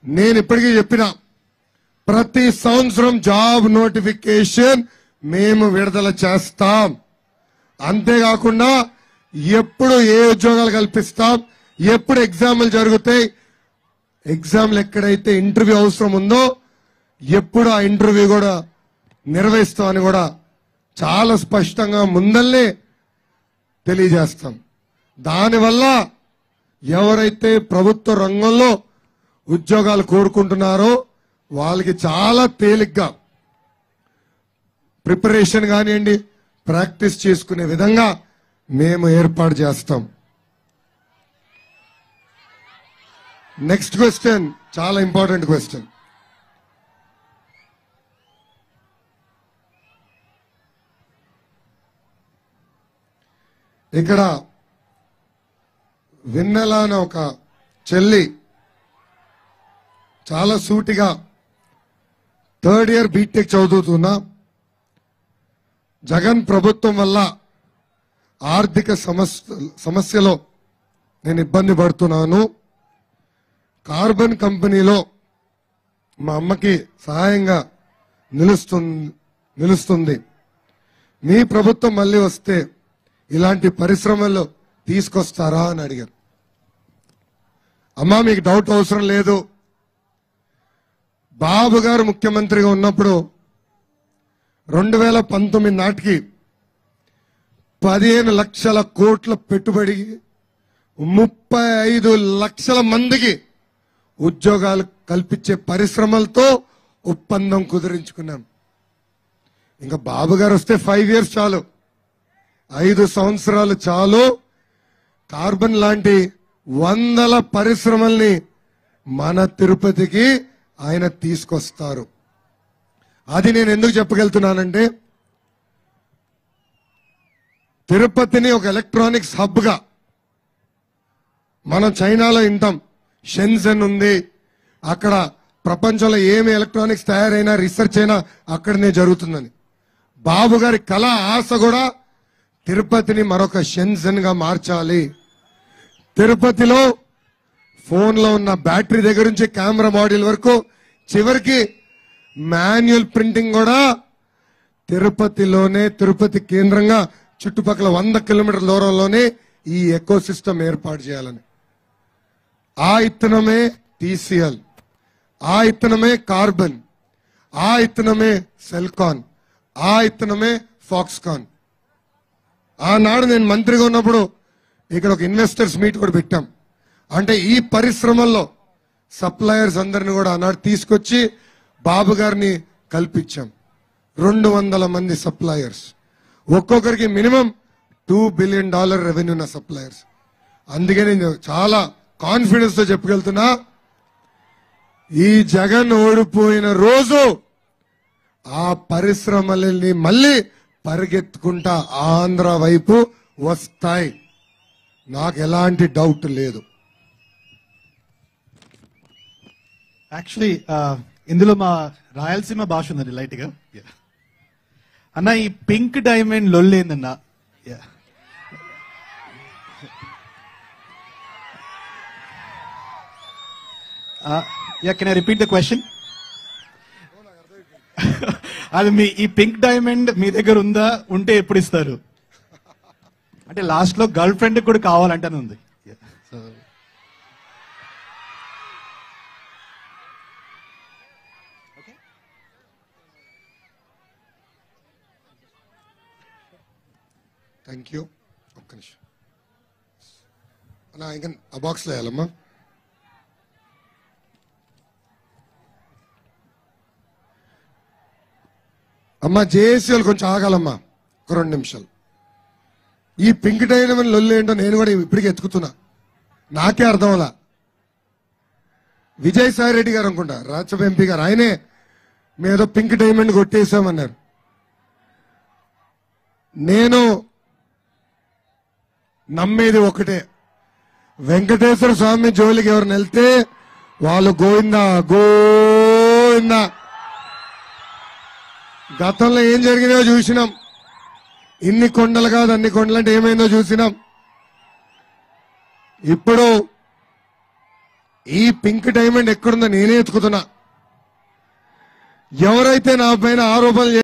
నేను ఇప్పటికీ చెప్పిన ప్రతి సంవత్సరం జాబ్ నోటిఫికేషన్ మేము విడుదల చేస్తాం. అంతేకాకుండా ఎప్పుడు ఏ ఉద్యోగాలు కల్పిస్తాం, ఎప్పుడు ఎగ్జామ్లు జరుగుతాయి, ఎగ్జామ్లు ఎక్కడైతే ఇంటర్వ్యూ అవసరం ఉందో ఎప్పుడు ఆ ఇంటర్వ్యూ కూడా నిర్వహిస్తామని కూడా చాలా స్పష్టంగా ముందల్లే తెలియజేస్తాం. దానివల్ల ఎవరైతే ప్రభుత్వ రంగంలో ఉద్యోగాలు కోరుకుంటున్నారో వాళ్ళకి చాలా తేలిగ్గా ప్రిపరేషన్ కానివ్వండి, ప్రాక్టీస్ చేసుకునే విధంగా మేము ఏర్పాటు చేస్తాం. నెక్స్ట్ క్వశ్చన్ చాలా ఇంపార్టెంట్ క్వశ్చన్. ఇక్కడ వెన్నెల అనే ఒక చెల్లి చాలా సూటిగా 3rd ఇయర్ బీటెక్ చదువుతున్నా, జగన్ ప్రభుత్వం వల్ల ఆర్థిక సమస్యలో నేను ఇబ్బంది పడుతున్నాను. కార్బన్ కంపెనీలో మా అమ్మకి సహాయంగా నిలుస్తుంది. మీ ప్రభుత్వం మళ్ళీ వస్తే ఇలాంటి పరిశ్రమల్లో తీసుకొస్తారా అని అడిగారు. అమ్మా, మీకు డౌట్ అవసరం లేదు. బాబు గారు ముఖ్యమంత్రిగా ఉన్నప్పుడు 2019 నాటికి 15 లక్షల కోట్ల పెట్టుబడి 35 లక్షల మందికి ఉద్యోగాలు కల్పించే పరిశ్రమలతో ఒప్పందం కుదిరించుకున్నాం. ఇంకా బాబు గారు వస్తే 5 ఇయర్స్ చాలు, 5 సంవత్సరాలు చాలు. కార్బన్ లాంటి వందల పరిశ్రమల్ని మన తిరుపతికి ఆయన తీసుకొస్తారు. అది నేను ఎందుకు చెప్పగలుగుతున్నానంటే, తిరుపతిని ఒక ఎలక్ట్రానిక్స్ హబ్ గా మనం చైనాలో వింటాం, షెన్జెన్ ఉంది. అక్కడ ప్రపంచంలో ఏమి ఎలక్ట్రానిక్స్ తయారైనా రీసెర్చ్ అయినా అక్కడనే జరుగుతుందని. బాబు గారి కళ ఆశ కూడా తిరుపతిని మరొక షెన్జెన్ గా మార్చాలి. తిరుపతిలో ఫోన్లో ఉన్న బ్యాటరీ దగ్గర నుంచి కెమెరా మాడ్యూల్ వరకు చివరికి మాన్యువల్ ప్రింటింగ్ కూడా తిరుపతిలోనే, తిరుపతి కేంద్రంగా చుట్టుపక్కల 100 కిలోమీటర్ల దూరంలోనే ఈ ఎకో సిస్టమ్ ఏర్పాటు చేయాలని. ఆ ఇత్తనమే టీసీఎల్, ఆ ఇత్తనమే కార్బన్, ఆ ఇత్తనమే సెల్కాన్, ఆ ఇత్తనమే ఫాక్స్కాన్. ఆనాడు నేను మంత్రిగా ఉన్నప్పుడు ఇక్కడ ఒక ఇన్వెస్టర్స్ మీట్ కూడా పెట్టాం. అంటే ఈ పరిశ్రమల్లో సప్లయర్స్ అందరిని కూడా ఆనాడు తీసుకొచ్చి బాబు గారిని కల్పించాం. 200 మంది సప్లయర్స్, ఒక్కొక్కరికి మినిమం $2 బిలియన్ రెవెన్యూ ఉన్న సప్లయర్స్. అందుకే నేను చాలా కాన్ఫిడెన్స్ తో చెప్పగలుగుతున్నా, ఈ జగన్ ఓడిపోయిన రోజు ఆ పరిశ్రమలని మళ్ళీ పరిగెత్తుకుంటా ఆంధ్ర వైపు వస్తాయి. నాకు ఎలాంటి డౌట్ లేదు. యాక్చువల్లీ ఇందులో మా రాయలసీమ భాష ఉందండి లైట్ గా. అన్న, ఈ పింక్ డైమండ్ లొల్లేందన్నా? Can I repeat the question? అది మీ ఈ పింక్ డైమండ్ మీ దగ్గర ఉందా? ఉంటే ఎప్పుడు ఇస్తారు? అంటే లాస్ట్ లో గర్ల్ ఫ్రెండ్ కూడా కావాలంటేనే ఉంది. Thank you. ఒక్క నిమిషం అన్నా, ఇంకా ఆ బాక్స్లో వేయాలమ్మా. అమ్మా, జేఏసీ వాళ్ళు కొంచెం ఆగాలమ్మా, ఒక 2 నిమిషాలు. ఈ పింక్ డైమండ్ లొల్లి ఏంటో నేను కూడా ఇప్పటికే ఎత్తుకుతున్నా, నాకే అర్థం అలా. విజయసాయి రెడ్డి గారు అనుకుంటా, రాజ్యసభ ఎంపీ గారు, ఆయనే మేదో పింక్ డైమండ్ కొట్టేశామన్నారు. నేను నమ్మేది ఒకటే, వెంకటేశ్వర స్వామి జోలికి ఎవరిని వెళ్తే వాళ్ళు గోవిందా గోవిందా. గతంలో ఏం జరిగిందో చూసినాం. ఇన్ని కొండలు కాదు అన్ని కొండలు అంటే ఏమైందో చూసినాం. ఇప్పుడు ఈ పింక్ డైమండ్ ఎక్కడుందో నేనే ఎత్తుకుతున్నా. ఎవరైతే నా పైన ఆరోపణలు